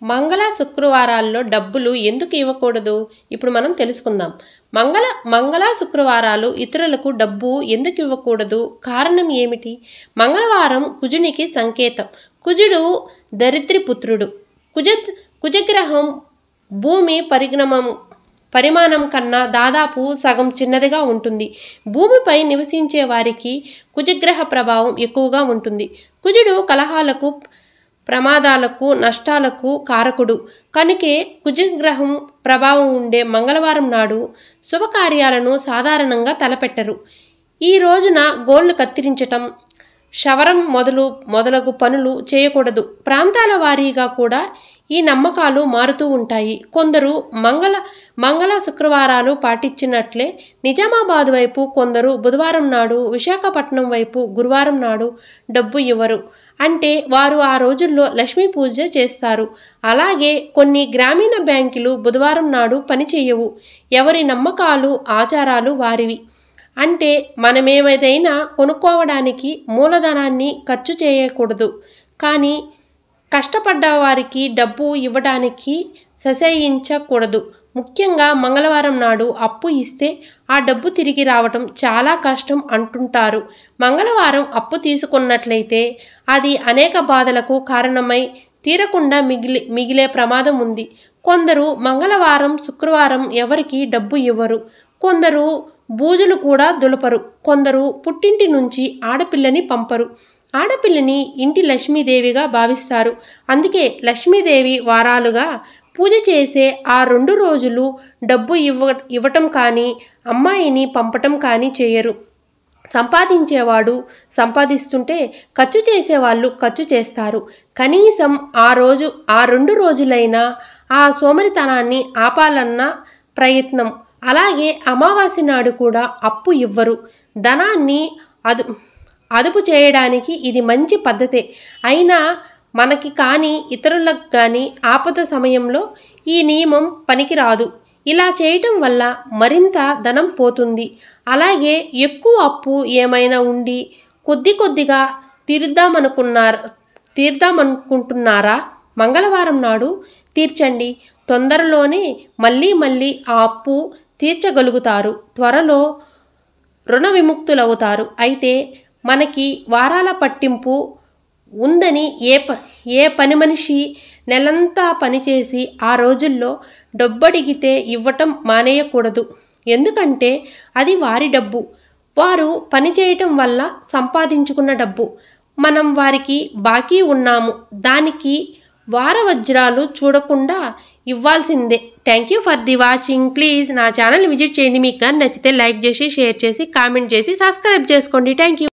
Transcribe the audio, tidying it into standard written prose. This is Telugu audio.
మంగళ శుక్రవారాల్లో డబ్బులు ఎందుకు ఇవ్వకూడదు? ఇప్పుడు మనం తెలుసుకుందాం. మంగళ శుక్రవారాలు ఇతరులకు డబ్బు ఎందుకు ఇవ్వకూడదు? కారణం ఏమిటి? మంగళవారం కుజునికి సంకేతం. కుజుడు దరిద్రపుత్రుడు. కుజగ్రహం భూమి పరిమాణం కన్నా దాదాపు సగం చిన్నదిగా ఉంటుంది. భూమిపై నివసించే వారికి కుజగ్రహ ప్రభావం ఎక్కువగా ఉంటుంది. కుజుడు కలహాలకు, ప్రమాదాలకు, నష్టాలకు కారకుడు. కనుకే కుజగ్రహం ప్రభావం ఉండే మంగళవారం నాడు శుభకార్యాలను సాధారణంగా తలపెట్టరు. ఈ రోజున గోళ్లు కత్తిరించటం, క్షవరం మొదలగు పనులు చేయకూడదు. ప్రాంతాల వారీగా కూడా ఈ నమ్మకాలు మారుతూ ఉంటాయి. కొందరు మంగళ శుక్రవారాలు పాటించినట్లే నిజామాబాద్ వైపు కొందరు బుధవారం నాడు, విశాఖపట్నం వైపు గురువారం నాడు డబ్బు ఇవ్వరు. అంటే వారు ఆ రోజుల్లో లక్ష్మీ పూజ చేస్తారు. అలాగే కొన్ని గ్రామీణ బ్యాంకులు బుధవారం నాడు పనిచేయవు. ఎవరి నమ్మకాలు, ఆచారాలు వారివి. అంటే మనమేదైనా కొనుక్కోవడానికి మూలధనాన్ని ఖర్చు చేయకూడదు, కానీ కష్టపడ్డ వారికి డబ్బు ఇవ్వడానికి ససేయించకూడదు. ముఖ్యంగా మంగళవారం నాడు అప్పు ఇస్తే ఆ డబ్బు తిరిగి రావటం చాలా కష్టం అంటుంటారు. మంగళవారం అప్పు తీసుకున్నట్లయితే అది అనేక బాధలకు కారణమై తీరకుండా మిగిలే ప్రమాదం ఉంది. కొందరు మంగళవారం, శుక్రవారం ఎవరికి డబ్బు ఇవ్వరు. కొందరు బూజులు కూడా దులపరు. కొందరు పుట్టింటి నుంచి ఆడపిల్లని పంపరు. ఆడపిల్లని ఇంటి లక్ష్మీదేవిగా భావిస్తారు. అందుకే లక్ష్మీదేవి వారాలుగా పూజ చేసే ఆ 2 రోజులు డబ్బు ఇవ్వటం కానీ, అమ్మాయిని పంపటం కానీ చేయరు. సంపాదించేవాడు సంపాదిస్తుంటే ఖర్చు చేసేవాళ్ళు ఖర్చు చేస్తారు. కనీసం ఆ 2 రోజులైనా ఆ సోమరితనాన్ని ఆపాలన్న ప్రయత్నం. అలాగే అమావాస్య నాడు కూడా అప్పు ఇవ్వరు. ధనాన్ని అదుపు చేయడానికి ఇది మంచి పద్ధతే. అయినా మనకి కానీ ఇతరులకు కానీ ఆపద సమయంలో ఈ నియమం పనికిరాదు. ఇలా చేయటం వల్ల మరింత ధనం పోతుంది. అలాగే ఎక్కువ అప్పు ఏమైనా ఉండి కొద్దిగా తీర్దామనుకుంటున్నారా? మంగళవారం నాడు తీర్చండి. తొందరలోనే మళ్ళీ ఆ అప్పు తీర్చగలుగుతారు. త్వరలో రుణ విముక్తులవుతారు. అయితే మనకి వారాల పట్టింపు ఉందని ఏ పని మనిషి నెలంతా పనిచేసి ఆ రోజుల్లో డబ్బడిగితే ఇవ్వటం మానేయకూడదు. ఎందుకంటే అది వారి డబ్బు. వారు పనిచేయటం వల్ల సంపాదించుకున్న డబ్బు. మనం వారికి బాకీ ఉన్నాము. దానికి వారవజ్రాలు చూడకుండా ఇవ్వాల్సిందే. Thank you for the watching. Please నా ఛానల్ విజిట్ చేయండి. మీకు కానీ నచ్చితే లైక్ చేసి, షేర్ చేసి, కామెంట్ చేసి, సబ్స్క్రైబ్ చేసుకోండి. Thank you.